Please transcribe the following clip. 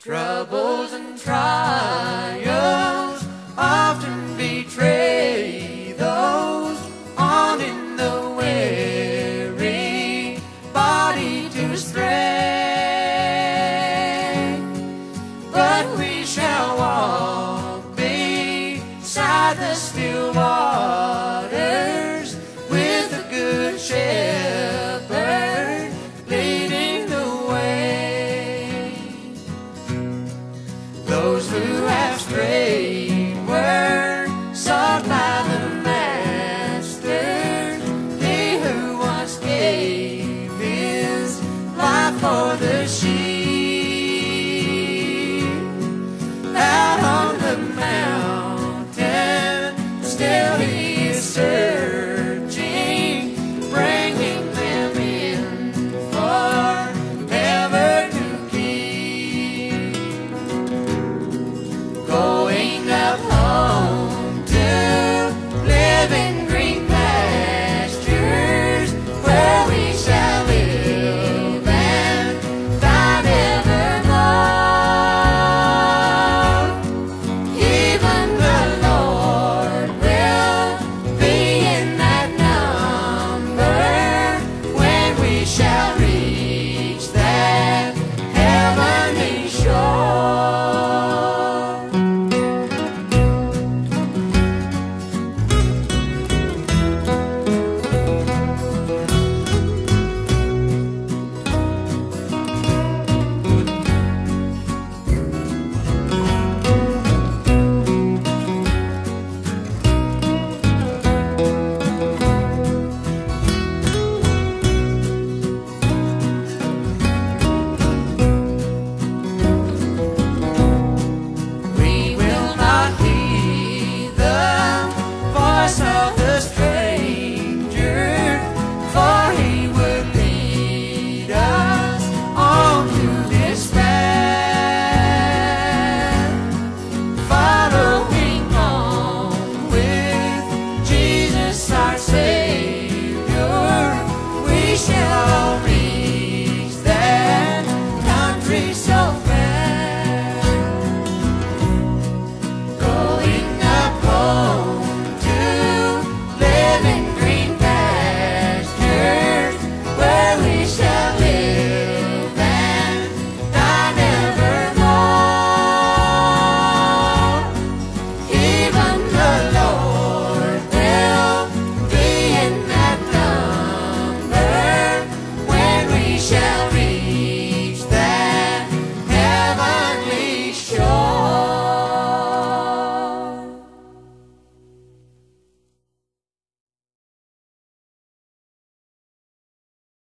Troubles and trials often betray those on in the weary body to stray. But we shall walk beside the still waters with a good shepherd leading the way. Those who have strayed